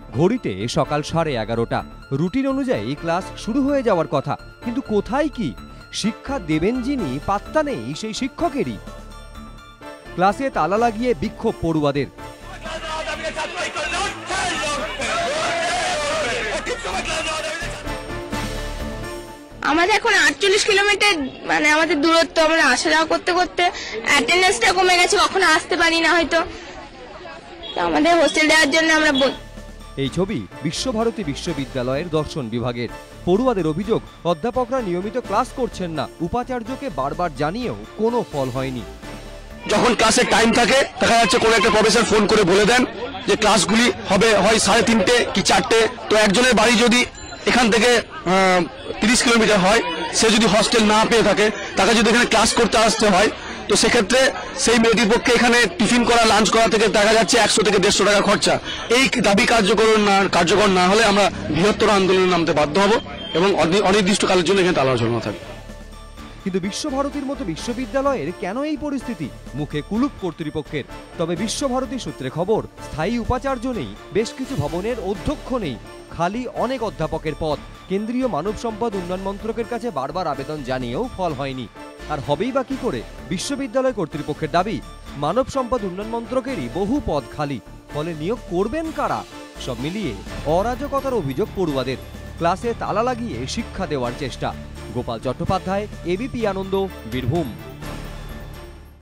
ঘড়িতে সকাল 11:30। রুটিন অনুযায়ী ক্লাস শুরু হয়ে যাওয়ার কথা, কিন্তু কোথায় কি শিক্ষা দেবেন যিনি পাত্তা নেই সেই শিক্ষকেরই। ক্লাসে তালা লাগিয়ে বিক্ষোভ পড়ুয়াদের। আমাদের এখন 48 কিলোমিটার মানে আমাদের দূরত্ব, আমরা আসা যাওয়া করতে করতে অ্যাটেন্ডেন্সটা কমে গেছে, কখনো আসতে পারি না হয়তো, আমাদের হোস্টেল দেওয়ার জন্য আমরা। এই ছবি বিশ্বভারতী বিশ্ববিদ্যালয়ের দর্শন বিভাগের। পড়ুয়াদের অভিযোগ, অধ্যাপকরা নিয়মিত ক্লাস করছেন না, উপাচার্যকে বারবার জানিয়েও কোনো ফল হয়নি। যখন ক্লাসের টাইম থাকে দেখা যাচ্ছে কোনো একটা প্রফেসর ফোন করে বলে দেন যে ক্লাসগুলি হবে হয় 3:30 কি 4টে। তো একজনের বাড়ি যদি এখান থেকে 30 কিলোমিটার হয়, সে যদি হস্টেল না পেয়ে থাকে, তাকে যদি এখানে ক্লাস করতে আসতে হয়, তো সেক্ষেত্রে সেই মেয়েটির পক্ষে এখানে টিফিন করা, লাঞ্চ করা থেকে দেখা যাচ্ছে 100 থেকে 150 টাকা খরচা। এই দাবি কার্যকর না হলে আমরা বৃহত্তর আন্দোলনে নামতে বাধ্য হব এবং অনির্দিষ্টকালের জন্য এখানে তালা ঝোলানো থাকবে। কিন্তু বিশ্বভারতীর মতো বিশ্ববিদ্যালয়ের কেন এই পরিস্থিতি? মুখে কুলুপ কর্তৃপক্ষের। তবে বিশ্বভারতী সূত্রে খবর, স্থায়ী উপাচার্য নেই, বেশ কিছু ভবনের অধ্যক্ষ নেই, খালি অনেক অধ্যাপকের পদ। কেন্দ্রীয় মানব সম্পদ উন্নয়ন মন্ত্রকের কাছে বারবার আবেদন জানিয়েও ফল হয়নি। আর হবেই বা কি করে? বিশ্ববিদ্যালয় কর্তৃপক্ষের দাবি, মানব সম্পদ উন্নয়ন মন্ত্রকেরই বহু পদ খালি, ফলে নিয়োগ করবেন কারা? সব মিলিয়ে অরাজকতার অভিযোগ পড়ুয়াদের। ক্লাসে তালা লাগিয়ে শিক্ষা দেওয়ার চেষ্টা। গোপাল চট্টোপাধ্যায়, এবিপি আনন্দ, বীরভূম।